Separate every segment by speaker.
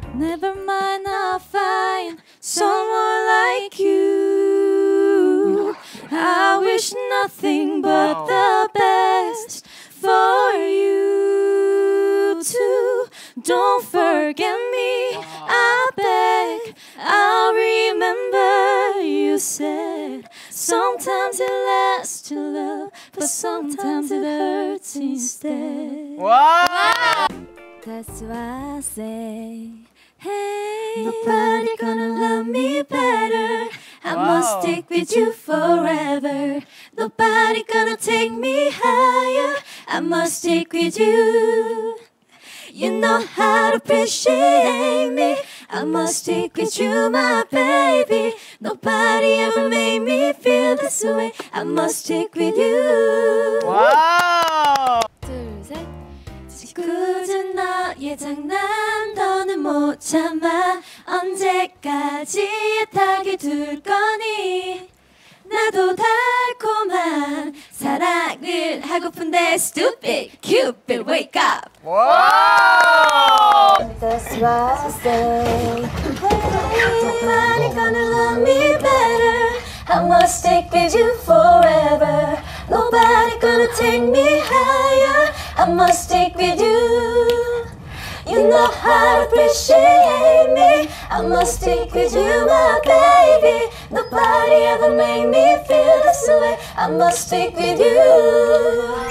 Speaker 1: Never mind, I'll find someone like you. I wish nothing but the best for you too. Don't forget me, I beg. I'll remember you said sometimes it lasts to love, but sometimes it hurts instead.
Speaker 2: Wow!
Speaker 1: That's why I say, hey, nobody gonna love me better. I must stick with you forever. Nobody gonna take me higher. I must stick with you. You know how to appreciate me. I must stick with you, my baby. Nobody ever made me feel this way. I must stick with you.
Speaker 2: Wow!
Speaker 1: 둘, 셋. 굳은 너의 장난 더는 못 참아. 언제까지 애타게 둘 거니. 나도 달콤한 사랑을 하고픈데 Stupid Cupid wake up.
Speaker 2: Wow!
Speaker 1: That's why I say, nobody gonna love me better. I must stick with you forever. Nobody gonna take me higher. I must stick with you. You know how to appreciate me. I must stick with you, my baby. Nobody ever made me feel this way. I must stick with you.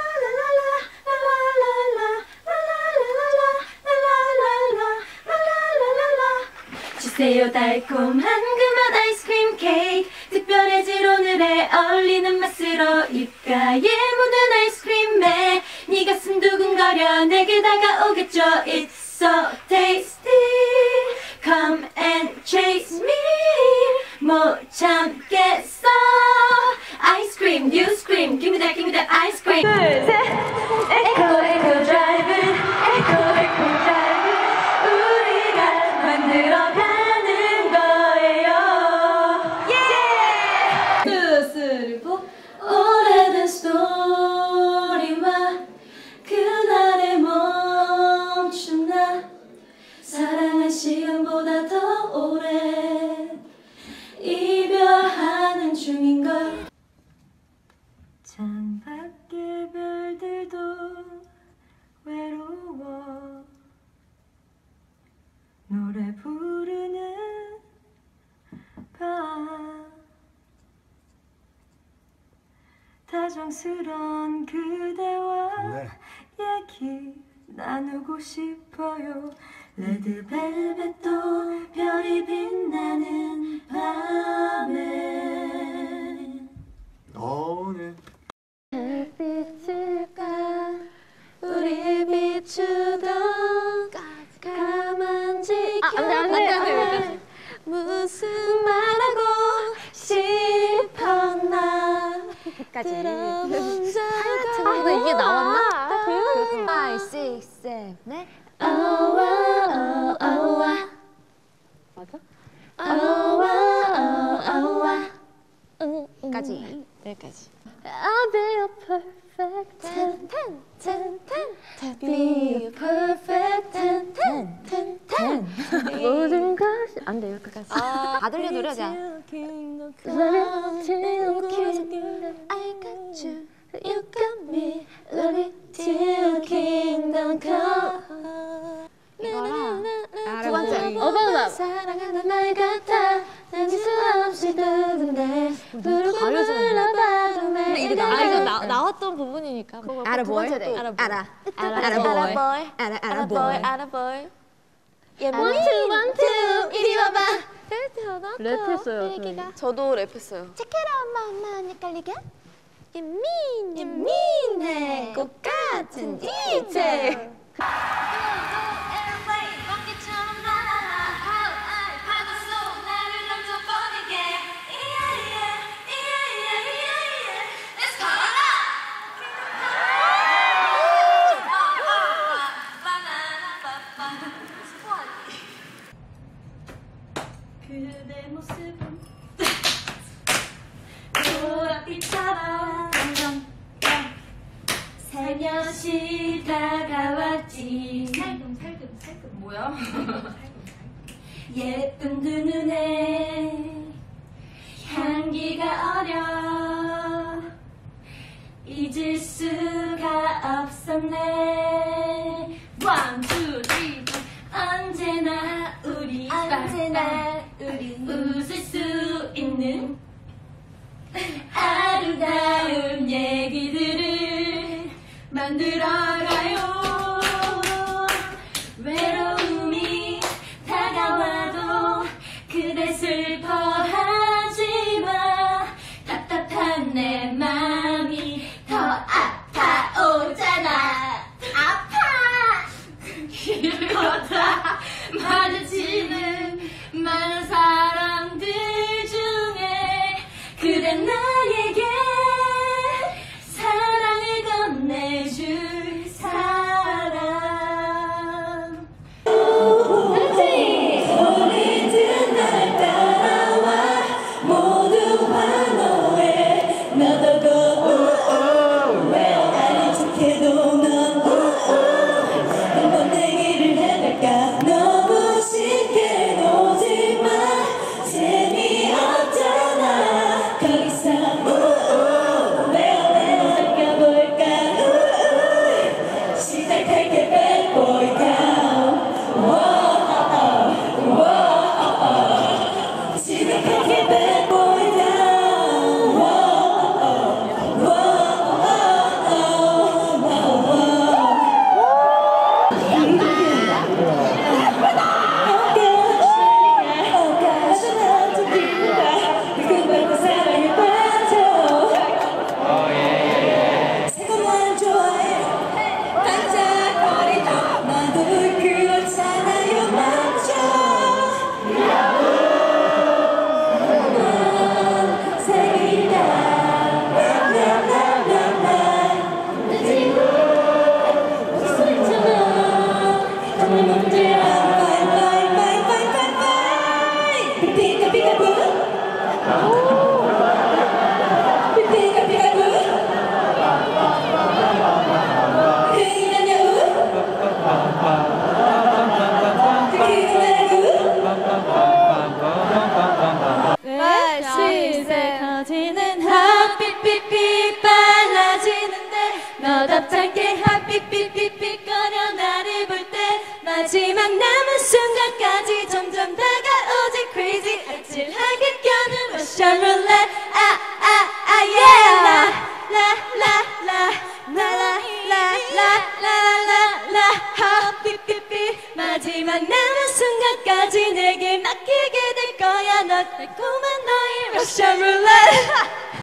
Speaker 1: 주세요 달콤한 그 맛 아이스크림 케이크. 특별해질 오늘의 어울리는 맛으로 입가에 묻은 아이스크림에 네 가슴 두근거려 내게 다가오겠죠. It's so tasty. Come and chase me. 못 참겠어. 아이스크림 you scream. Give me that ice cream. 둘, 셋. 에코 에코 드라이브. 에코 에코 드라이브. 우리가 만들어가는 거예요. 예! 2, 3, 4. 오래된 스토리와 그날의 멈춘 나. 사랑한 시간보다 더 오래 이별하는 중인걸. 창밖의 별들도 외로워. 노래 부르는 밤. 다정스런 그대와 얘기 나누고 싶어요. 레드벨벳도 별이 빛나는 밤에
Speaker 2: 너는
Speaker 1: 빛일까 우리 비추던 가만 지켜봐. 무슨 말하고 싶었나 들어본 적
Speaker 3: 근데 이게 나왔나?
Speaker 1: 5, 6, 7, 8 오와 오와
Speaker 3: 맞아?
Speaker 1: 오와 오와
Speaker 3: 까지 여기까지.
Speaker 1: I'll be a perfect 10 Be a perfect 10 모든 것이 안 돼 여기까지.
Speaker 3: 다 들려 노래자.
Speaker 1: I got you, you got me. Love it till kingdom come.
Speaker 3: 두 번째.
Speaker 1: 어바웃 사랑하는 말 같아. 난 지수 없이 두근대. 부르고 불러봐도
Speaker 3: 근데 이거 나왔던 부분이니까.
Speaker 1: 알아 보이? 알아 보이. 예, one two 이리 와봐.
Speaker 3: 랩했어요.
Speaker 4: 저도 랩했어요.
Speaker 1: 체크라만 헷갈리게. 예민해 꽃같은 DJ. 그대 모습은 보랏빛처럼 살며시 다가왔지. 살금 뭐야? 예쁜 두 눈에 향기가 어려 잊을 수가 없었네. One, two, three, four. 언제나 우리 웃을 수 있는 아름다운 얘기들을 만들어가요. 외로움이 다가와도 그대 슬퍼하지마. 답답한 내 맘이 더 아파오잖아. 아파. 길을 걷다 마주치는 많은 사람들 중에 그대 나에게 사랑을 건네줄 사람. 소리든 날 따라와 모두 환호해. 너도 고 왜 아닌 척해도 넌 한번 내기를 해볼까. 너무 쉽게 놓지마. 재미없잖아 거기서 왜요 느껴볼까. 시작할게 bad boy down. 시작할게 bad boy down. 커지는 핫빛빛빛 빨라지는데 너답잖게 핫빛빛빛빛 거려 나를 볼 때 마지막 남은 순간까지 점점 다가오지 crazy. 아찔하게 껴는 러시안 룰렛. yeah. 라라라라라라라라라라 핫빛빛빛 마지막 남은 순간까지 내게 맡기게 될 거야. 너 달콤한 너의 러시안 룰렛.